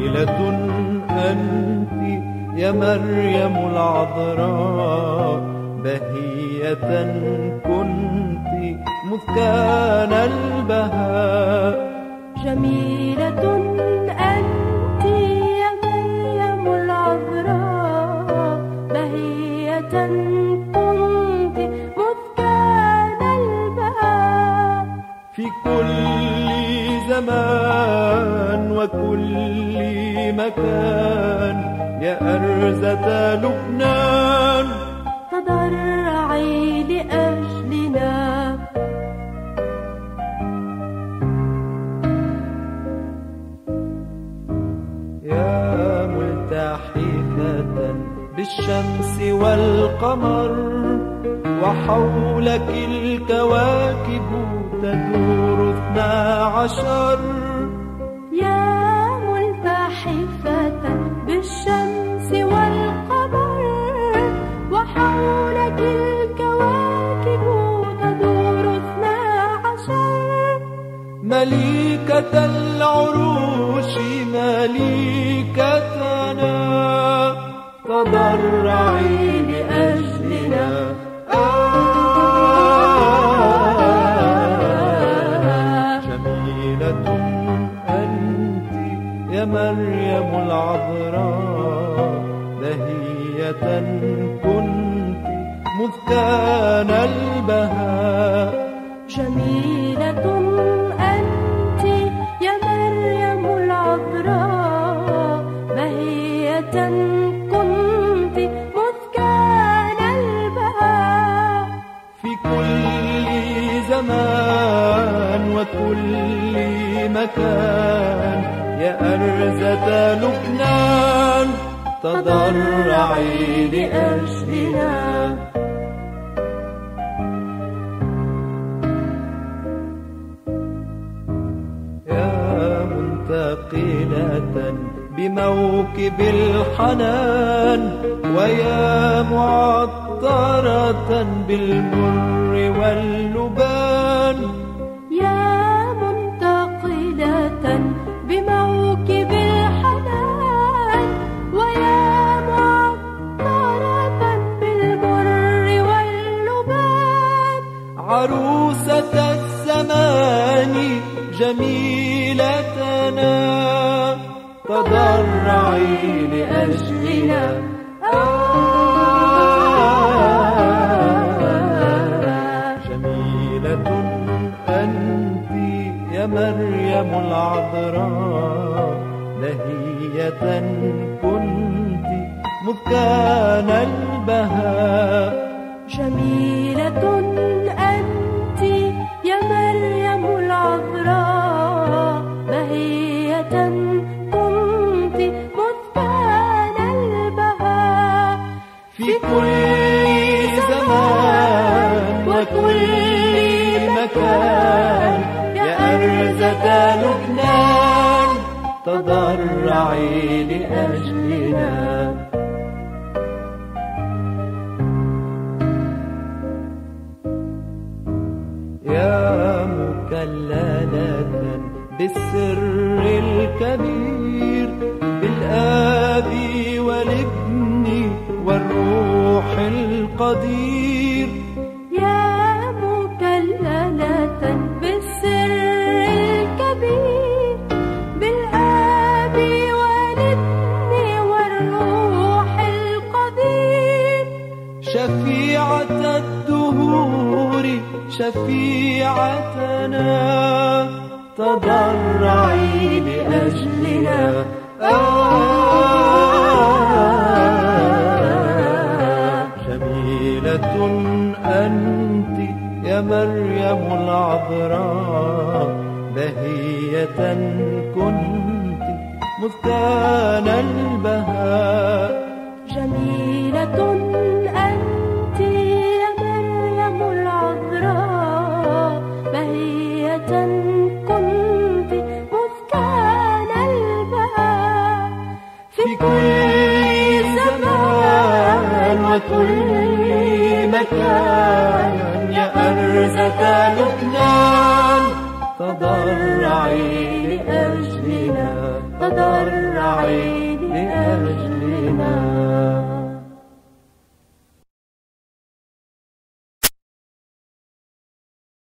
جميلة أنت يا مريم العذراء، بهية كنت مذ كان البهاء. جميلة أنت يا مريم العذراء، بهية كنت مذ كان البهاء. في كل زمان وكل مكان يا أرزة لبنان، تضرعي لأجلنا. يا ملتحفة بالشمس والقمر، وحولك الكواكب تدور 12. يا ملتحفة بالشمس والقمر، وحولك الكواكب تدور 12. مليكة العروش مليكتنا، تضرعي لأجلنا. جميلة أنت يا مريم العذراء، بهية كنت مذ كان البهاء. جميلة أنت يا مريم العذراء، بهية كنت مذ كان البهاء. في كل زمان وكل مكان يا أرزة لبنان، تضرعي لأجلنا. منتقلة بموكب الحنان، ويا معطرة بالمر واللبان. يا منتقلة بموكب الحنان، ويا معطرة بالمر واللبان. عروسة الزمان جميلتنا، تضرعي لأجلنا. جميلة أنت يا مريم العذراء، بهية كنت مذ كان البهاء. جميلة أنت يا مريم العذراء، بهية كنت مذ كان البهاء. في كل زمان وكل مكان يا أرزة لبنان، تضرعي لأجلنا. يا مكللة بالسر الكبير، بالآب والابن والروح القدير. يا مكللة بالسر الكبير، بالآب والابن والروح القدير. شفيعة الدهور شفيعتنا، تضرعي لأجلنا. جميلة أنت يا مريم العذراء، بهية كنت مذ كان البهاء. جميلة أنت يا مريم العذراء، بهية كنت مذ كان البهاء. في كل زمان وكل مكان يا أرزة لبنان، تضرعي لأجلنا، تضرعي لأجلنا.